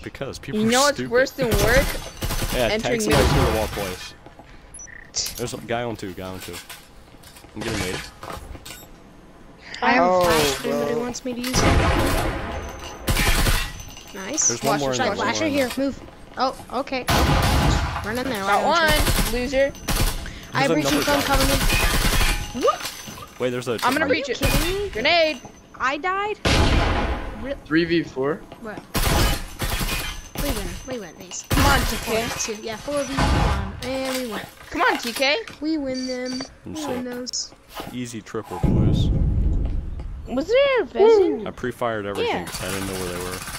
Because people You know are what's stupid. worse than work? Yeah, Entering tag somebody middle. through the wall twice. There's a guy on 2, guy on 2. I'm getting made. I have Oh, a flash if bro. anybody wants me to use it. Nice. There's one more in there. one Flasher more in here, there. move. Oh, okay. Run in there. Got why don't you? one, loser. I have There's breaching another foam guy. coming in. Wait, there's a. I'm gonna Are you reach it. kidding me? Grenade. I died? 3v4. What? We win these. Come on, TK. 2. Yeah, 4v1. And we win. Come on, TK. We win them. We So- win those. Easy triple, boys. Was there a vision? I pre-fired everything Yeah. because I didn't know where they were.